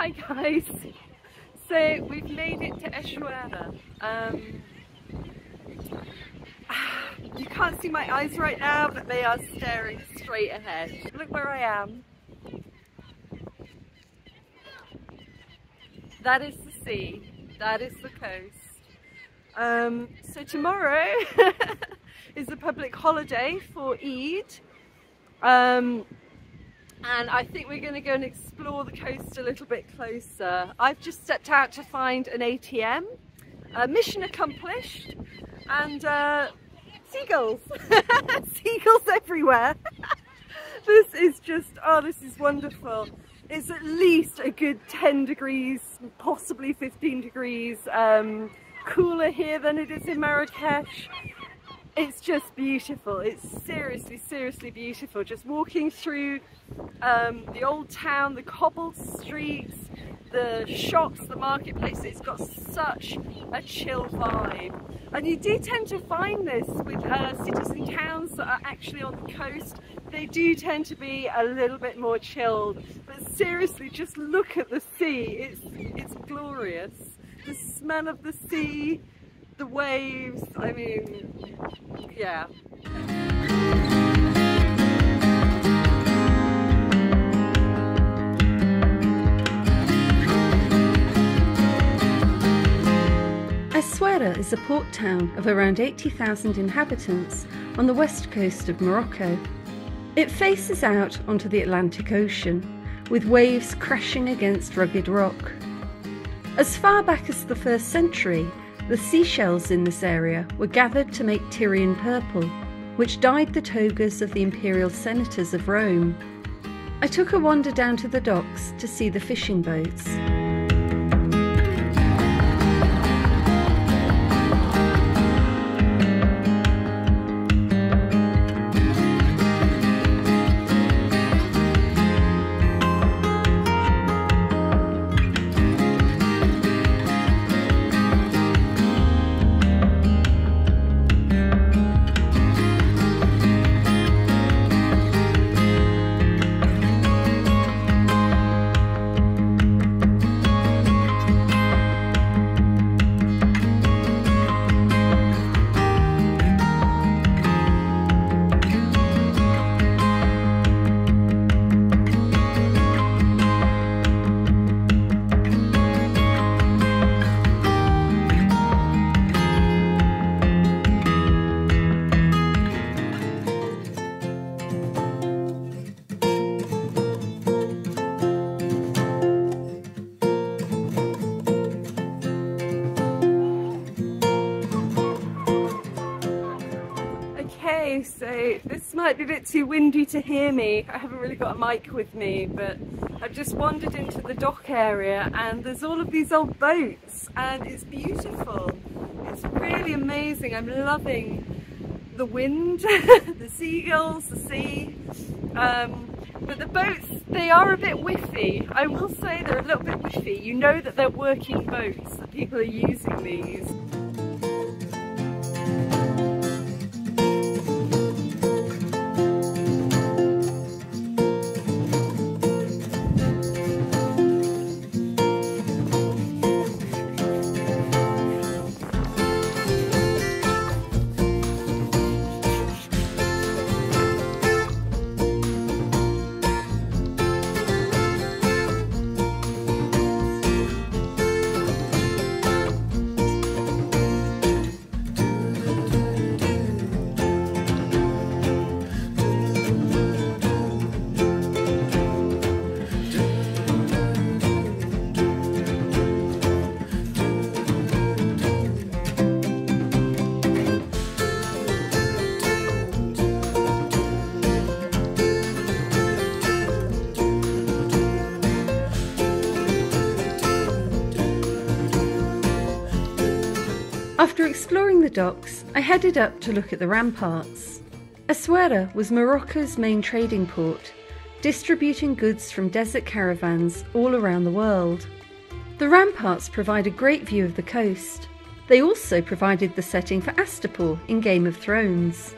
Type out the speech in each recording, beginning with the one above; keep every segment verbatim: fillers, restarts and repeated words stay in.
Hi guys, so we've made it to Essaouira. Um, you can't see my eyes right now, but they are staring straight ahead. Look where I am. That is the sea, that is the coast. Um, so tomorrow is a public holiday for Eid. Um, and I think we're going to go and explore the coast a little bit closer. I've just stepped out to find an A T M, uh, mission accomplished, and uh, seagulls, seagulls everywhere. This is just, oh this is wonderful. It's at least a good ten degrees, possibly fifteen degrees um, cooler here than it is in Marrakesh. It's just beautiful. It's seriously, seriously beautiful. Just walking through um, the old town, the cobbled streets, the shops, the marketplace. It's got such a chill vibe. And you do tend to find this with uh, cities and towns that are actually on the coast. They do tend to be a little bit more chilled. But seriously, just look at the sea. It's, it's glorious. The smell of the sea, the waves, I mean, yeah. Essaouira is a port town of around eighty thousand inhabitants on the west coast of Morocco. It faces out onto the Atlantic Ocean, with waves crashing against rugged rock. As far back as the first century, the seashells in this area were gathered to make Tyrian purple, which dyed the togas of the imperial senators of Rome. I took a wander down to the docks to see the fishing boats. So this might be a bit too windy to hear me. I haven't really got a mic with me, but I've just wandered into the dock area and there's all of these old boats and it's beautiful. It's really amazing. I'm loving the wind, the seagulls, the sea. Um, but the boats, they are a bit whiffy. I will say they're a little bit whiffy. You know that they're working boats, that people are using these. After exploring the docks, I headed up to look at the ramparts. Essaouira was Morocco's main trading port, distributing goods from desert caravans all around the world. The ramparts provide a great view of the coast. They also provided the setting for Astapor in Game of Thrones.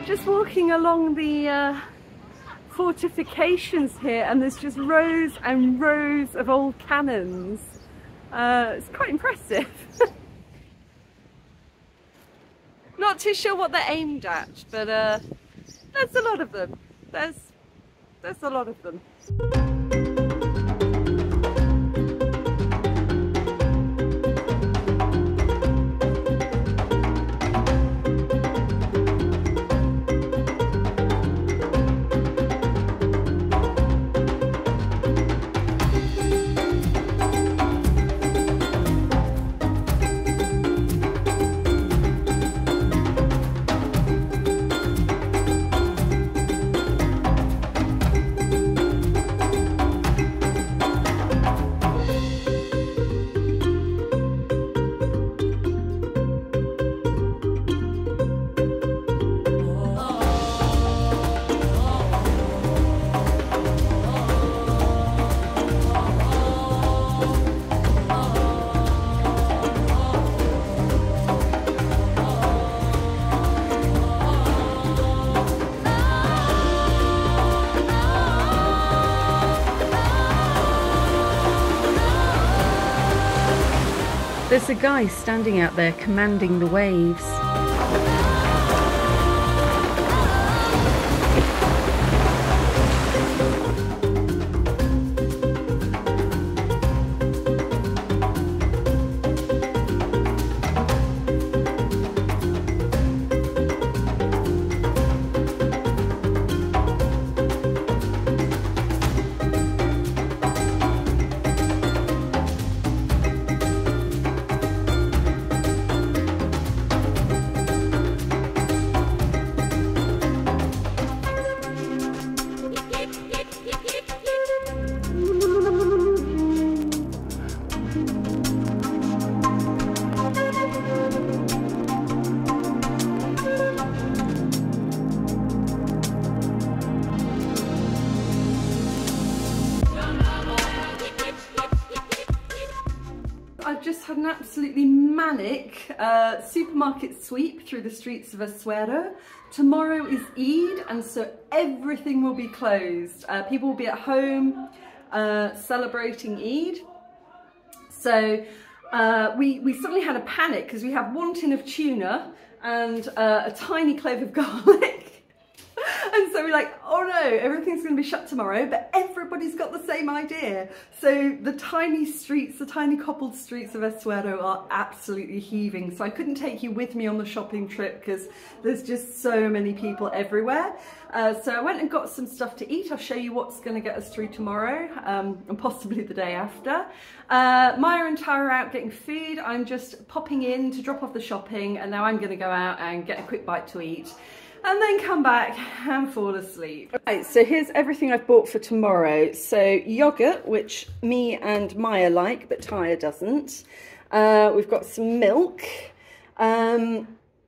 just walking along the uh, fortifications here, and there's just rows and rows of old cannons. Uh, it's quite impressive. Not too sure what they're aimed at, but uh, there's a lot of them. There's, there's a lot of them. There's a guy standing out there commanding the waves. I've just had an absolutely manic uh, supermarket sweep through the streets of Essaouira. Tomorrow is Eid, and so everything will be closed. Uh, people will be at home uh, celebrating Eid. So uh, we, we suddenly had a panic because we have one tin of tuna and uh, a tiny clove of garlic. And so we're like, oh no, everything's going to be shut tomorrow, but everybody's got the same idea. So the tiny streets, the tiny cobbled streets of Essaouira are absolutely heaving. So I couldn't take you with me on the shopping trip because there's just so many people everywhere. Uh, so I went and got some stuff to eat. I'll show you what's going to get us through tomorrow um, and possibly the day after. Uh, Maya and Tara are out getting food. I'm just popping in to drop off the shopping, and now I'm going to go out and get a quick bite to eat. And then come back and fall asleep. Right, so here's everything I've bought for tomorrow. So yogurt, which me and Maya like, but Taya doesn't. Uh, we've got some milk. Um,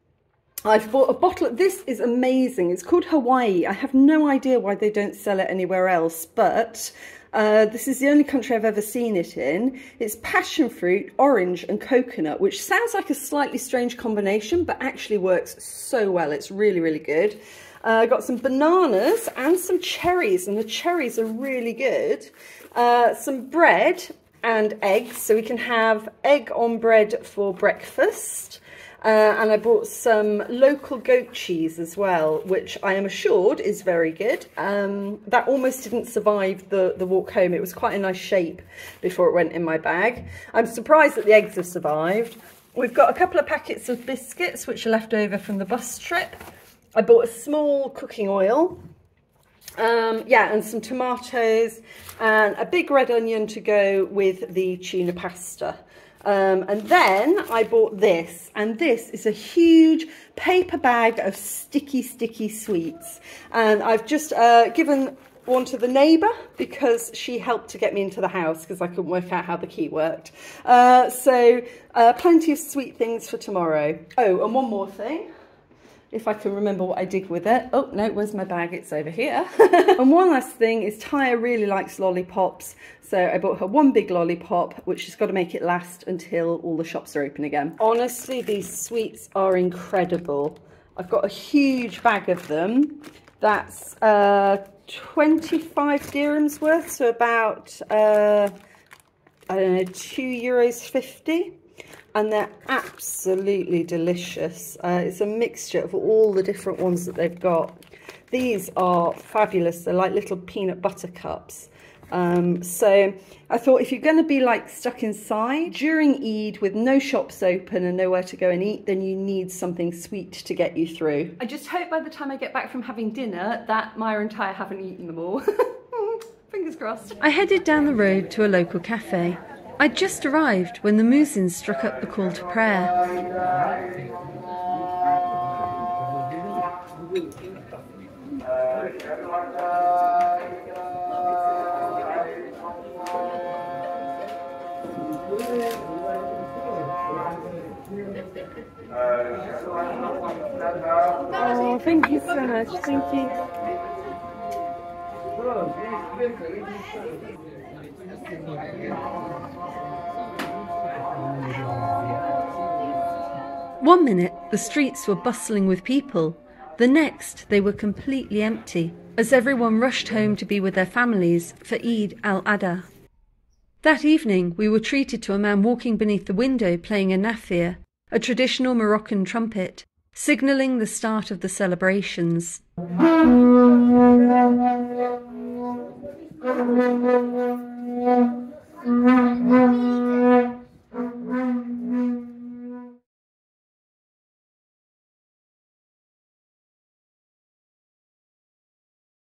I've bought a bottle of, this is amazing. It's called Hawaii. I have no idea why they don't sell it anywhere else, but uh, this is the only country I've ever seen it in. It's passion fruit, orange and coconut, which sounds like a slightly strange combination, but actually works so well. It's really, really good. I uh, got some bananas and some cherries, and the cherries are really good. Uh, some bread and eggs, so we can have egg on bread for breakfast. Uh, and I bought some local goat cheese as well, which I am assured is very good. Um, that almost didn't survive the, the walk home. It was quite a nice shape before it went in my bag. I'm surprised that the eggs have survived. We've got a couple of packets of biscuits, which are left over from the bus trip. I bought a small cooking oil. Um, yeah, and some tomatoes and a big red onion to go with the tuna pasta. Um, and then I bought this, and this is a huge paper bag of sticky, sticky sweets. And I've just uh, given one to the neighbour because she helped to get me into the house because I couldn't work out how the key worked. Uh, so uh, plenty of sweet things for tomorrow. Oh, and one more thing. If I can remember what I did with it. Oh, no, where's my bag? It's over here. And one last thing is Taya really likes lollipops. So I bought her one big lollipop, which has got to make it last until all the shops are open again. Honestly, these sweets are incredible. I've got a huge bag of them. That's uh, twenty-five dirhams worth, so about, uh, I don't know, two euros fifty. And they're absolutely delicious. Uh, it's a mixture of all the different ones that they've got. These are fabulous. They're like little peanut butter cups. Um, so I thought if you're going to be like stuck inside during Eid with no shops open and nowhere to go and eat, then you need something sweet to get you through. I just hope by the time I get back from having dinner that Maya and Ty haven't eaten them all. Fingers crossed. I headed down the road to a local cafe. I'd just arrived when the muezzin struck up the call to prayer. Oh, thank you so much. Thank you. One minute, the streets were bustling with people. The next, they were completely empty, as everyone rushed home to be with their families for Eid al-Adha. That evening, we were treated to a man walking beneath the window playing a nafir, a traditional Moroccan trumpet, signalling the start of the celebrations.